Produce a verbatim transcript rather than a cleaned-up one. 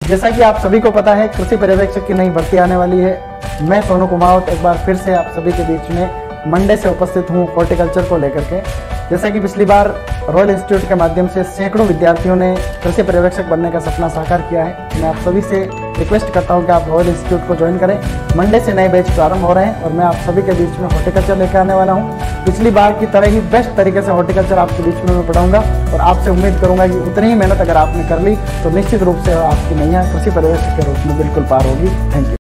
जैसा कि आप सभी को पता है, कृषि पर्यवेक्षक की नई भर्ती आने वाली है। मैं सोनू कुमावत एक बार फिर से आप सभी के बीच में मंडे से उपस्थित हूँ हॉर्टिकल्चर को लेकर के। जैसा कि पिछली बार रॉयल इंस्टीट्यूट के माध्यम से सैकड़ों विद्यार्थियों ने कृषि पर्यवेक्षक बनने का सपना साकार किया है। मैं आप सभी से रिक्वेस्ट करता हूं कि आप रॉयल इंस्टीट्यूट को ज्वाइन करें। मंडे से नए बैच प्रारंभ हो रहे हैं और मैं आप सभी के बीच में हॉर्टिकल्चर लेकर आने वाला हूं। पिछली बार की तरह ही बेस्ट तरीके से हॉर्टिकल्चर आपके बीच में मैं पढ़ाऊंगा और आपसे उम्मीद करूंगा कि उतनी ही मेहनत अगर आपने कर ली तो निश्चित रूप से आपकी नैया कृषि पर्यवेक्षक के रूप में बिल्कुल पार होगी। Thank you.